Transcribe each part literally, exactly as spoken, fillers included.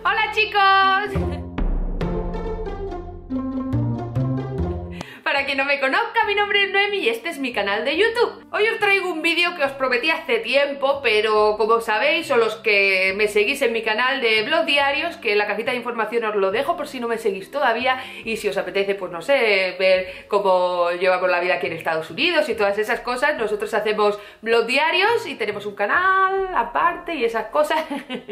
¡Hola, chicos! Para quien no me conozca, mi nombre es Noemi y este es mi canal de YouTube. Hoy os traigo un vídeo que os prometí hace tiempo, pero como sabéis, o los que me seguís en mi canal de blog diarios, que en la cajita de información os lo dejo por si no me seguís todavía, y si os apetece, pues no sé, ver cómo llevamos la vida aquí en Estados Unidos y todas esas cosas. Nosotros hacemos blog diarios y tenemos un canal aparte y esas cosas.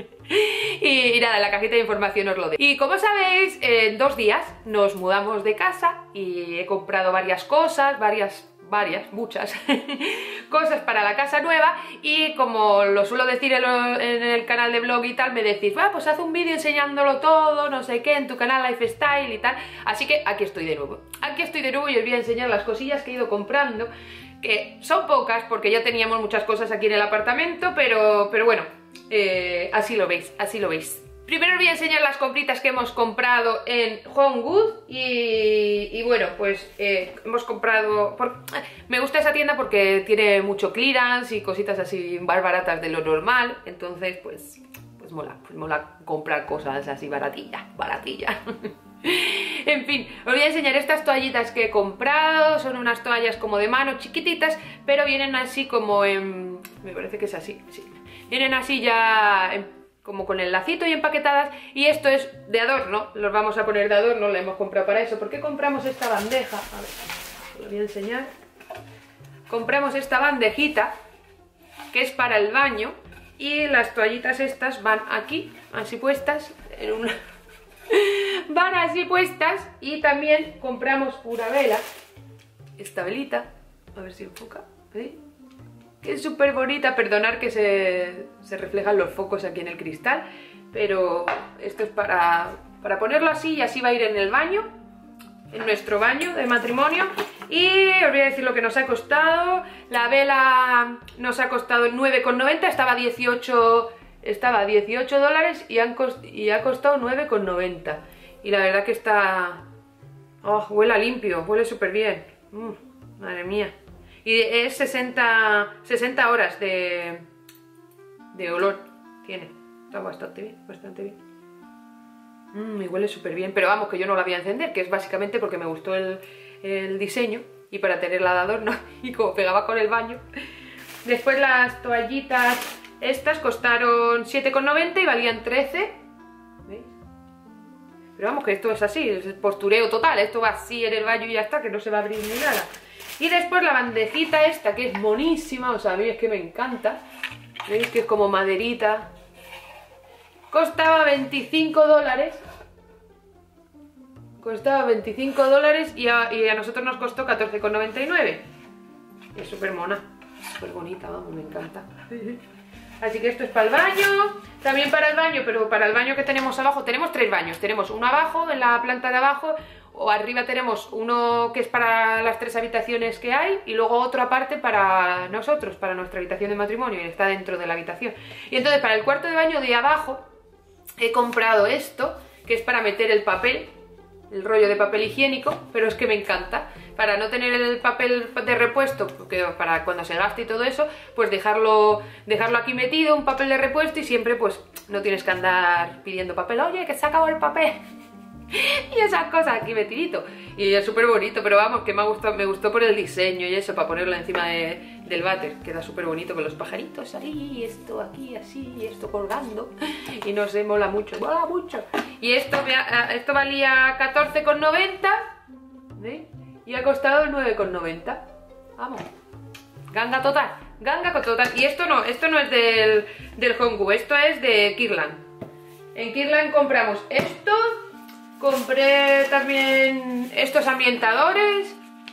y, y nada, en la cajita de información os lo dejo. Y como sabéis, en dos días nos mudamos de casa y he comprado varias cosas, varias, varias, muchas cosas para la casa nueva, y como lo suelo decir en, lo, en el canal de blog y tal, me decís, ah, pues haz un vídeo enseñándolo todo, no sé qué, en tu canal Lifestyle y tal, así que aquí estoy de nuevo, aquí estoy de nuevo y os voy a enseñar las cosillas que he ido comprando, que son pocas porque ya teníamos muchas cosas aquí en el apartamento, pero, pero bueno, eh, así lo veis, así lo veis. Primero os voy a enseñar las compritas que hemos comprado en HomeGood y, y bueno, pues eh, hemos comprado... Por, me gusta esa tienda porque tiene mucho clearance y cositas así más baratas de lo normal, entonces pues, pues mola, pues mola comprar cosas así baratillas, baratillas. En fin, os voy a enseñar estas toallitas que he comprado, son unas toallas como de mano chiquititas, pero vienen así como en... me parece que es así, sí. Vienen así ya... en, como con el lacito y empaquetadas, y esto es de adorno, los vamos a poner de adorno, la hemos comprado para eso. ¿Por qué compramos esta bandeja? A ver, os lo voy a enseñar. Compramos esta bandejita, que es para el baño, y las toallitas estas van aquí, así puestas, en una... van así puestas, y también compramos una vela, esta velita, a ver si enfoca, ¿veis? Que es súper bonita, perdonar que se, se reflejan los focos aquí en el cristal, pero esto es para, para ponerlo así, y así va a ir en el baño, en nuestro baño de matrimonio. Y os voy a decir lo que nos ha costado. La vela nos ha costado nueve con noventa, estaba a dieciocho, estaba a dieciocho dólares y, han cost, y ha costado nueve con noventa. Y la verdad que está... oh, huele a limpio, huele súper bien. Mm, madre mía. Y es sesenta, sesenta horas de, de olor tiene. Está bastante bien, bastante bien. Mm, y huele súper bien. Pero vamos, que yo no la voy a encender, que es básicamente porque me gustó el, el diseño y para tenerla de adorno y como pegaba con el baño. Después las toallitas estas costaron siete con noventa y valían trece. ¿Veis? Pero vamos, que esto es así, es postureo total. Esto va así en el baño y ya está, que no se va a abrir ni nada. Y después la bandejita esta, que es monísima, o sea, a mí es que me encanta. ¿Veis que es como maderita? Costaba veinticinco dólares. Costaba veinticinco dólares y a, y a nosotros nos costó catorce con noventa y nueve. Es súper mona, súper bonita, vamos, me encanta. Así que esto es para el baño, también para el baño, pero para el baño que tenemos abajo, tenemos tres baños. Tenemos uno abajo, en la planta de abajo, o arriba tenemos uno que es para las tres habitaciones que hay, y luego otro aparte para nosotros, para nuestra habitación de matrimonio, y está dentro de la habitación. Y entonces para el cuarto de baño de abajo he comprado esto, que es para meter el papel, el rollo de papel higiénico, pero es que me encanta. Para no tener el papel de repuesto, porque para cuando se gaste y todo eso, pues dejarlo, dejarlo aquí metido, un papel de repuesto, y siempre pues no tienes que andar pidiendo papel, oye, que se acabó el papel. Y esas cosas aquí metidito. Y es súper bonito, pero vamos, que me, ha gustado, me gustó por el diseño y eso, para ponerlo encima de, del váter. Queda súper bonito con los pajaritos ahí, esto aquí así, esto colgando. Y no sé, mola mucho, mola mucho. Y esto, esto valía catorce con noventa, ¿eh? Y ha costado nueve con noventa. Vamos, ganga total, ganga total. Y esto no, esto no es del, del HomeGood, esto es de Kirkland. En Kirkland compramos esto. Compré también estos ambientadores.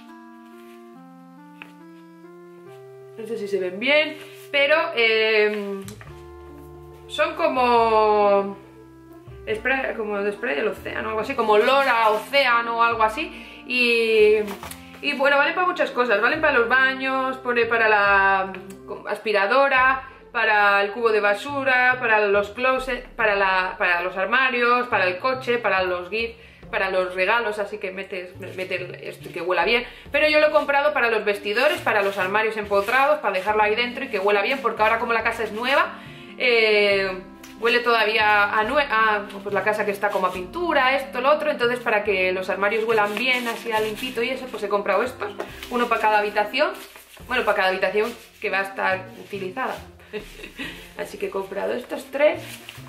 No sé si se ven bien, pero eh, son como spray, como de spray del océano, algo así, como Lora océano o algo así. Y, y bueno, valen para muchas cosas. Valen para los baños, pone para la aspiradora, para el cubo de basura, para los closets, para, la, para los armarios, para el coche, para los gifts, para los regalos, así que metes, metes esto que huela bien. Pero yo lo he comprado para los vestidores, para los armarios empotrados, para dejarlo ahí dentro y que huela bien, porque ahora como la casa es nueva, eh, huele todavía a, a pues la casa que está como a pintura, esto, lo otro. Entonces, para que los armarios huelan bien, así a limpito y eso, pues he comprado estos, uno para cada habitación. Bueno, para cada habitación que va a estar utilizada. Así que he comprado estos tres.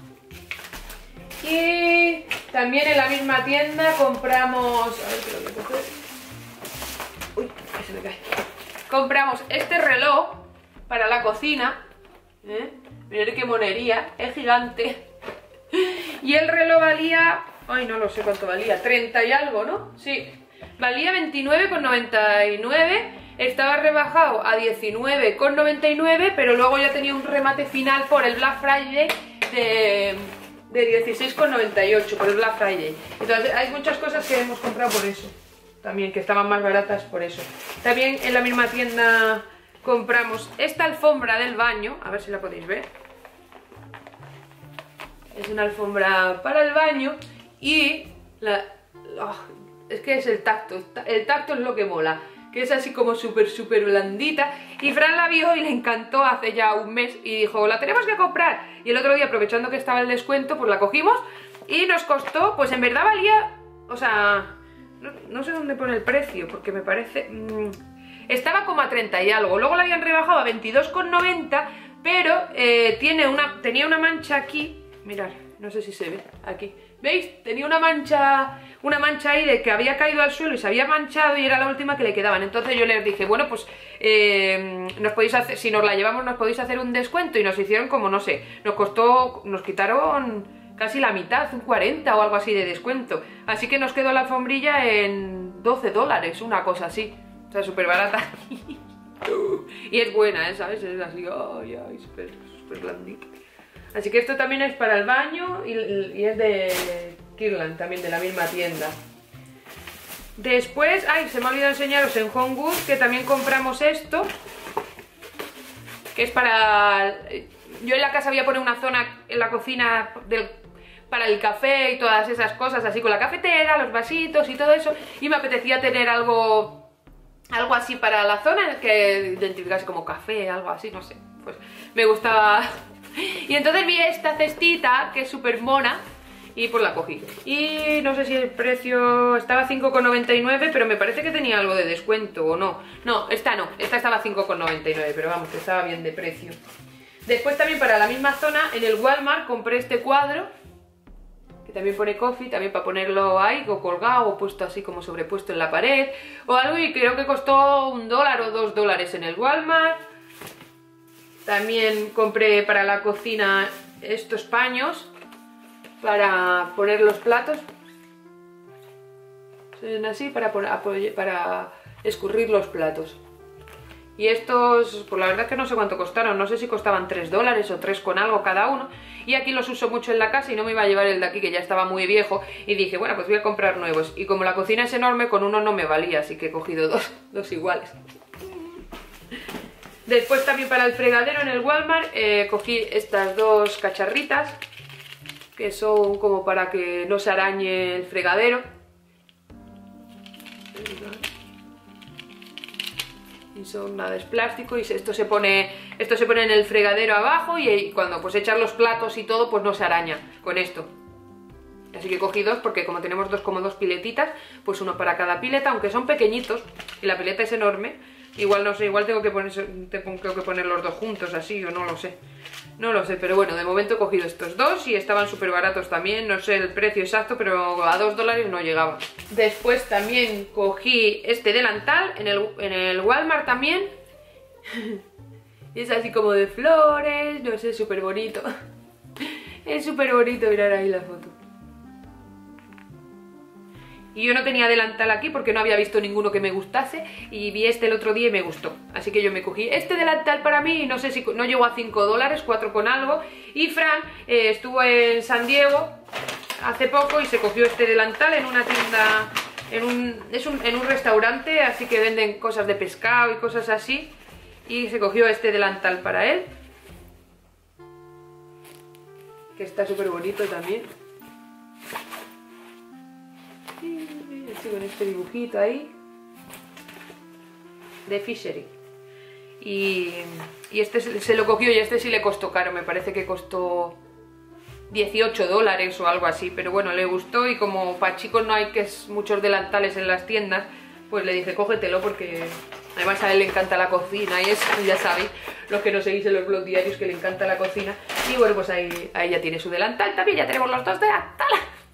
Y también en la misma tienda compramos... A ver, que lo voy a coger. Uy, que se me cae. Compramos este reloj para la cocina. ¿Eh? Mirad qué monería, es gigante. Y el reloj valía... Ay, no lo sé cuánto valía, treinta y algo, ¿no? Sí, valía veintinueve con noventa y nueve. Estaba rebajado a diecinueve con noventa y nueve, pero luego ya tenía un remate final por el Black Friday de, de dieciséis con noventa y ocho, por el Black Friday. Entonces hay muchas cosas que hemos comprado por eso. También, que estaban más baratas por eso. También en la misma tienda compramos esta alfombra del baño, a ver si la podéis ver. Es una alfombra para el baño y la, oh, es que es el tacto, el tacto es lo que mola, que es así como súper súper blandita. Y Fran la vio y le encantó hace ya un mes y dijo, la tenemos que comprar. Y el otro día, aprovechando que estaba el descuento, pues la cogimos y nos costó, pues en verdad valía, o sea, no, no sé dónde pone el precio, porque me parece... Mmm, estaba como a treinta y algo, luego la habían rebajado a veintidós con noventa, pero eh, tiene una, tenía una mancha aquí, mirad, no sé si se ve, aquí, ¿veis? Tenía una mancha, una mancha ahí de que había caído al suelo y se había manchado y era la última que le quedaban. Entonces yo les dije, bueno, pues eh, nos podéis hacer, si nos la llevamos nos podéis hacer un descuento, y nos hicieron como, no sé, nos costó, nos quitaron casi la mitad, un cuarenta o algo así de descuento. Así que nos quedó la alfombrilla en doce dólares, una cosa así. O sea, súper barata. Y es buena, ¿eh? ¿Sabes? Es así, ay, ay, súper, súper blandita. Así que esto también es para el baño y, y es de Kirkland, también de la misma tienda. Después, ay, se me ha olvidado enseñaros en HomeGoods que también compramos esto, que es para... Yo en la casa voy a poner una zona en la cocina del... para el café y todas esas cosas, así con la cafetera, los vasitos y todo eso, y me apetecía tener algo... algo así para la zona que identificase como café, algo así, no sé. Pues me gustaba. Y entonces vi esta cestita que es súper mona y pues la cogí. Y no sé si el precio estaba cinco con noventa y nueve, pero me parece que tenía algo de descuento o no. No, esta no, esta estaba cinco con noventa y nueve, pero vamos, que estaba bien de precio. Después también para la misma zona, en el Walmart, compré este cuadro que también pone coffee, también para ponerlo ahí, o colgado, o puesto así como sobrepuesto en la pared, o algo, y creo que costó un dólar o dos dólares en el Walmart. También compré para la cocina estos paños para poner los platos. Son así, para, poner, para escurrir los platos. Y estos, pues la verdad es que no sé cuánto costaron, no sé si costaban tres dólares o tres con algo cada uno. Y aquí los uso mucho en la casa y no me iba a llevar el de aquí, que ya estaba muy viejo. Y dije, bueno, pues voy a comprar nuevos. Y como la cocina es enorme, con uno no me valía, así que he cogido dos, dos iguales. Después también para el fregadero en el Walmart eh, cogí estas dos cacharritas, que son como para que no se arañe el fregadero. Y son nada, es plástico, y esto se pone esto se pone en el fregadero abajo, y cuando pues echar los platos y todo pues no se araña con esto. Así que cogí dos porque como tenemos dos como dos piletitas, pues uno para cada pileta, aunque son pequeñitos y la pileta es enorme. Igual no sé, igual tengo que poner, tengo que poner los dos juntos así, o no lo sé. No lo sé, pero bueno, de momento he cogido estos dos y estaban súper baratos también. No sé el precio exacto, pero a dos dólares no llegaba. Después también cogí este delantal en el, en el Walmart también. Es así como de flores, no sé, súper bonito. Es súper bonito, mirar ahí la foto. Y yo no tenía delantal aquí porque no había visto ninguno que me gustase, y vi este el otro día y me gustó. Así que yo me cogí este delantal para mí, y no sé si no llegó a cinco dólares, cuatro con algo. Y Fran eh, estuvo en San Diego hace poco y se cogió este delantal en una tienda, en un, es un, en un restaurante, así que venden cosas de pescado y cosas así. Y se cogió este delantal para él, que está súper bonito también. Así con este dibujito ahí de Fishery. Y, y este se lo cogió, y este sí le costó caro, me parece que costó dieciocho dólares o algo así, pero bueno, le gustó y como para chicos no hay que es muchos delantales en las tiendas, pues le dije cógetelo porque además a él le encanta la cocina y eso, ya sabéis, los que nos seguís en los blogs diarios que le encanta la cocina. Y bueno, pues ahí, ahí ya tiene su delantal, también ya tenemos los dos delantal.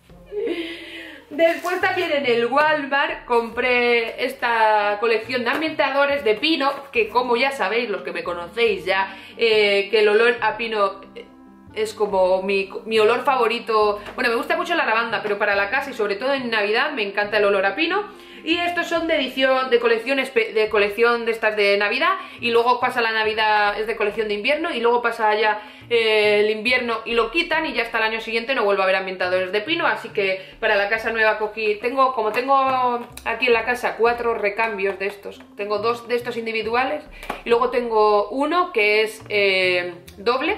Después también en el Walmart compré esta colección de ambientadores de pino, que como ya sabéis, los que me conocéis ya, eh, que el olor a pino es como mi, mi olor favorito. Bueno, me gusta mucho la lavanda, pero para la casa y sobre todo en Navidad me encanta el olor a pino. Y estos son de edición, de colección, de colección de estas de Navidad, y luego pasa la Navidad, es de colección de invierno, y luego pasa ya eh, el invierno y lo quitan, y ya hasta el año siguiente no vuelvo a ver ambientadores de pino. Así que para la casa nueva cogí, tengo, como tengo aquí en la casa cuatro recambios de estos, tengo dos de estos individuales, y luego tengo uno que es eh, doble,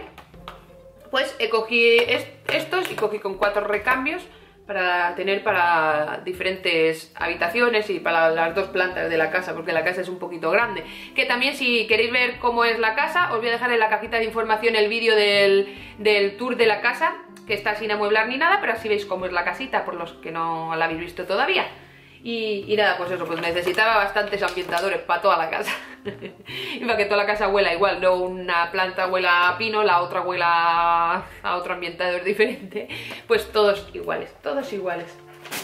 pues eh, cogí est estos y cogí con cuatro recambios, para tener para diferentes habitaciones y para las dos plantas de la casa, porque la casa es un poquito grande. Que también, si queréis ver cómo es la casa, os voy a dejar en la cajita de información el vídeo del, del tour de la casa, que está sin amueblar ni nada, pero así veis cómo es la casita, por los que no la habéis visto todavía. Y, y nada, pues eso, pues necesitaba bastantes ambientadores para toda la casa. Y para que toda la casa huela igual, no una planta huela a pino, la otra huela a otro ambientador diferente. Pues todos iguales, todos iguales.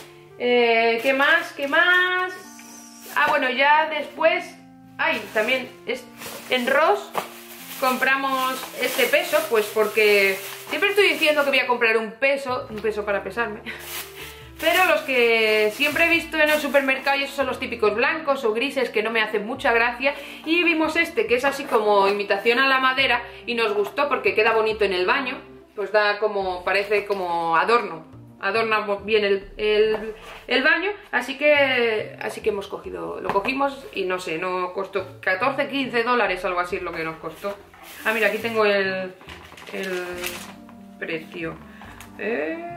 Eh, ¿Qué más? ¿Qué más? Ah, bueno, ya después... Ay, también es, en Ross compramos este peso, pues porque siempre estoy diciendo que voy a comprar un peso, un peso para pesarme. Pero los que siempre he visto en el supermercado, y esos son los típicos blancos o grises que no me hacen mucha gracia, y vimos este que es así como imitación a la madera y nos gustó porque queda bonito en el baño, pues da como, parece como adorno, adorna bien el, el, el baño, así que así que hemos cogido, lo cogimos y no sé, no costó catorce, quince dólares, algo así es lo que nos costó. Ah, mira, aquí tengo el, el precio. Eh...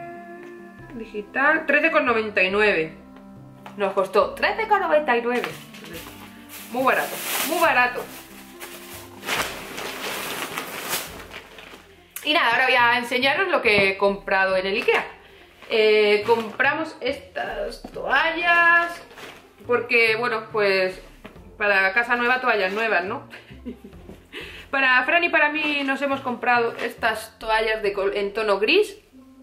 digital, trece con noventa y nueve. Nos costó trece con noventa y nueve. Muy barato, muy barato. Y nada, ahora voy a enseñaros lo que he comprado en el IKEA. Eh, compramos estas toallas porque, bueno, pues para casa nueva, toallas nuevas, ¿no? Para Fran y para mí nos hemos comprado estas toallas de, en tono gris.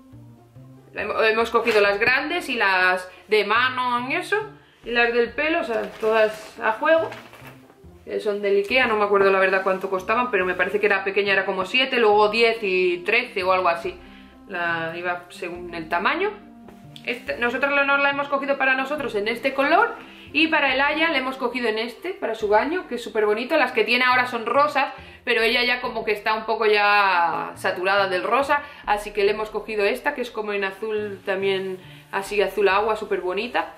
Hemos cogido las grandes y las de mano y eso, y las del pelo, o sea, todas a juego. Son del IKEA, no me acuerdo la verdad cuánto costaban, pero me parece que era pequeña, era como siete, luego diez y trece o algo así. La iba según el tamaño. Este, nosotros nos la hemos cogido para nosotros en este color, y para el Aya le hemos cogido en este, para su baño, que es súper bonito. Las que tiene ahora son rosas, pero ella ya como que está un poco ya saturada del rosa, así que le hemos cogido esta, que es como en azul también, así azul agua, súper bonita.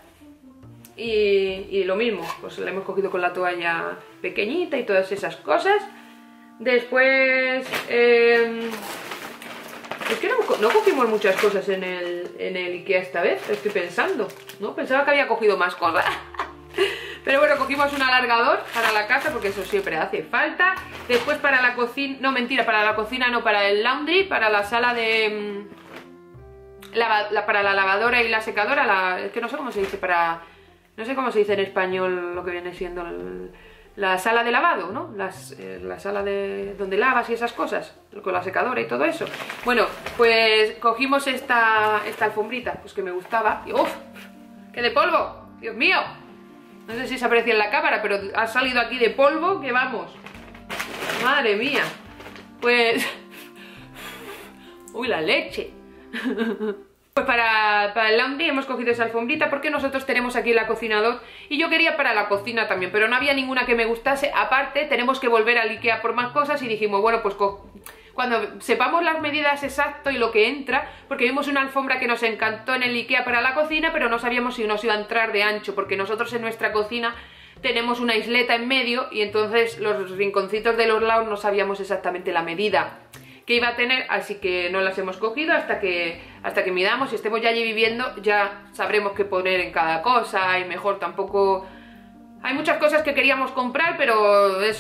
Y, y lo mismo, pues la hemos cogido con la toalla pequeñita y todas esas cosas. Después... Eh, es que no, no cogimos muchas cosas en el, en el IKEA esta vez, estoy pensando, ¿no? Pensaba que había cogido más cosas. Pero bueno, cogimos un alargador para la casa porque eso siempre hace falta. Después para la cocina, no mentira, para la cocina no, para el laundry, para la sala de... Lava, la, para la lavadora y la secadora, la, es que no sé cómo se dice, para... No sé cómo se dice en español lo que viene siendo el, la sala de lavado, ¿no? Las, eh, la sala de donde lavas y esas cosas, con la secadora y todo eso. Bueno, pues cogimos esta, esta alfombrita, pues que me gustaba. Y ¡uf! ¡Qué de polvo! ¡Dios mío! No sé si se aprecia en la cámara, pero ha salido aquí de polvo que vamos. ¡Madre mía! Pues... ¡Uy, la leche! Pues para, para el laundry hemos cogido esa alfombrita porque nosotros tenemos aquí la cocina dos y yo quería para la cocina también, pero no había ninguna que me gustase. Aparte, tenemos que volver al IKEA por más cosas y dijimos, bueno, pues cuando sepamos las medidas exactas y lo que entra, porque vimos una alfombra que nos encantó en el IKEA para la cocina, pero no sabíamos si nos iba a entrar de ancho, porque nosotros en nuestra cocina tenemos una isleta en medio y entonces los rinconcitos de los lados no sabíamos exactamente la medida que iba a tener, así que no las hemos cogido hasta que hasta que midamos y estemos ya allí viviendo, ya sabremos qué poner en cada cosa y mejor. Tampoco hay muchas cosas que queríamos comprar, pero eso,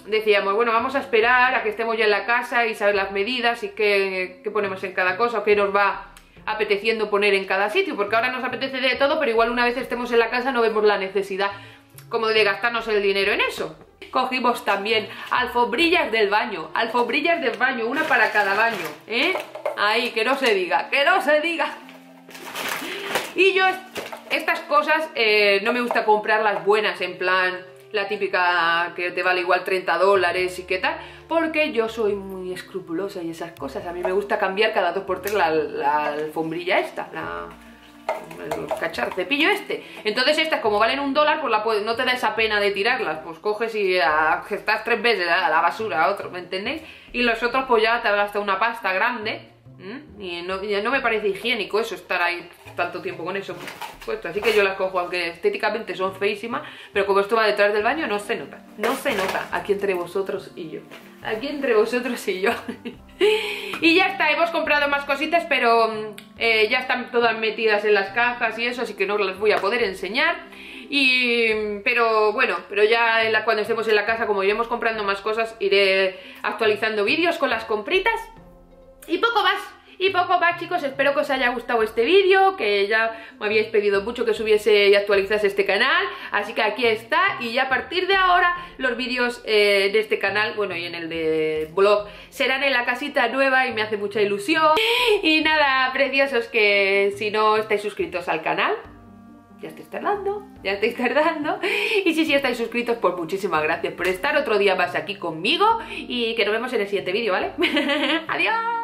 decíamos, bueno, vamos a esperar a que estemos ya en la casa y saber las medidas y qué, qué ponemos en cada cosa o qué nos va apeteciendo poner en cada sitio, porque ahora nos apetece de todo, pero igual una vez estemos en la casa no vemos la necesidad como de gastarnos el dinero en eso. Cogimos también alfombrillas del baño, alfombrillas del baño, una para cada baño, ¿eh? Ahí, que no se diga, que no se diga. Y yo estas cosas eh, no me gusta comprarlas buenas, en plan la típica que te vale igual treinta dólares y qué tal, porque yo soy muy escrupulosa y esas cosas. A mí me gusta cambiar cada dos por tres la, la alfombrilla esta, la, el cacharro, cepillo este. Entonces estas, como valen un dólar, pues la puedes, no te da esa pena de tirarlas, pues coges y gestas tres veces a la basura a otro, ¿me entendéis? Y los otros pues ya te has gastado una pasta grande. ¿Mm? Y no, no me parece higiénico eso, estar ahí tanto tiempo con eso puesto, así que yo las cojo, aunque estéticamente son feísimas, pero como esto va detrás del baño no se nota, no se nota, aquí entre vosotros y yo, aquí entre vosotros y yo. Y ya está, hemos comprado más cositas, pero eh, ya están todas metidas en las cajas y eso, así que no las voy a poder enseñar. Y, pero bueno, pero ya en la, cuando estemos en la casa, como iremos comprando más cosas, iré actualizando vídeos con las compritas. Y poco más, y poco más, chicos. Espero que os haya gustado este vídeo, que ya me habíais pedido mucho que subiese y actualizase este canal, así que aquí está. Y ya a partir de ahora los vídeos eh, de este canal, bueno, y en el de blog, serán en la casita nueva y me hace mucha ilusión. Y nada, preciosos, que si no estáis suscritos al canal, ya estáis tardando, ya estáis tardando. Y si sí estáis suscritos, pues muchísimas gracias por estar otro día más aquí conmigo. Y que nos vemos en el siguiente vídeo, ¿vale? ¡Adiós!